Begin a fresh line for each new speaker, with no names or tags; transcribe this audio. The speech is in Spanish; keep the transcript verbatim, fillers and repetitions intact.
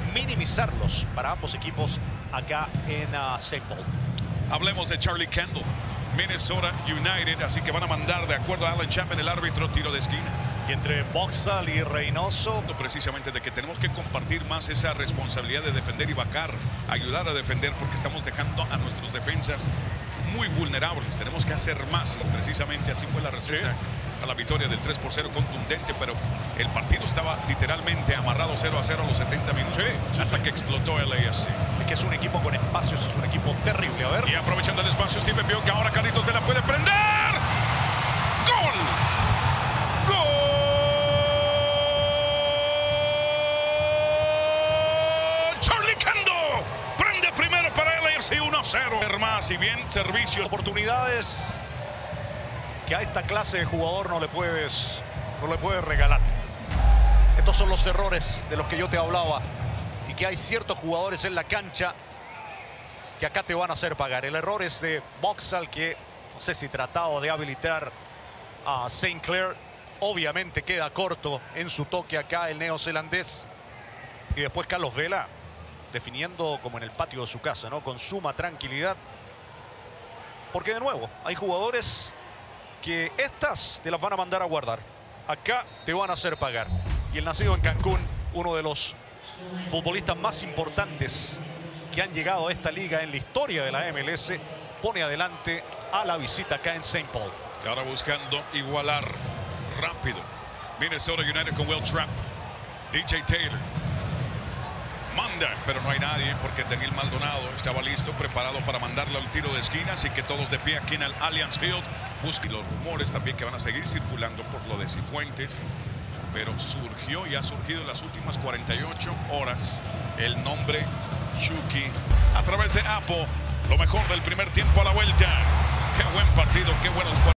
minimizarlos para ambos equipos acá en uh, Saint Paul.
Hablemos de Charlie Kendall, Minnesota United, así que van a mandar, de acuerdo a Alan Chapman, el árbitro, tiro de esquina.
Y entre Boxall y Reynoso,
precisamente de que tenemos que compartir más esa responsabilidad de defender y vacar, ayudar a defender, porque estamos dejando a nuestros defensas muy vulnerables. Tenemos que hacer más, y precisamente así fue la receta a la victoria del tres por cero contundente, pero el partido estaba literalmente amarrado cero a cero a los setenta minutos, sí, hasta que explotó el A F C.
Es que es un equipo con espacios, es un equipo terrible. A ver.
Y aprovechando el espacio, Steve vio que ahora Carlitos Vela puede prender. ¡Gol! ¡Gol! ¡Charlie Kendall! Prende primero para el A F C uno a cero. Más y bien servicio.
Oportunidades que a esta clase de jugador no le puedes, no le puedes regalar. Estos son los errores de los que yo te hablaba y que hay ciertos jugadores en la cancha que acá te van a hacer pagar. El error es de Boxall, que no sé si trataba de habilitar a Saint Clair. Obviamente queda corto en su toque acá el neozelandés. Y después Carlos Vela definiendo como en el patio de su casa, ¿no? Con suma tranquilidad. Porque de nuevo, hay jugadores que estas te las van a mandar a guardar. Acá te van a hacer pagar. Y el nacido en Cancún, uno de los futbolistas más importantes que han llegado a esta liga en la historia de la M L S, pone adelante a la visita acá en Saint Paul.
Y ahora buscando igualar rápido. Minnesota United con Will Trapp. D J Taylor. Manda, pero no hay nadie porque Daniel Maldonado estaba listo, preparado para mandarle al tiro de esquina. Así que todos de pie aquí en el Allianz Field. Busquen los rumores también que van a seguir circulando por lo de Cifuentes. Pero surgió y ha surgido en las últimas cuarenta y ocho horas el nombre Chucky. A través de Apple, lo mejor del primer tiempo a la vuelta. Qué buen partido, qué buenos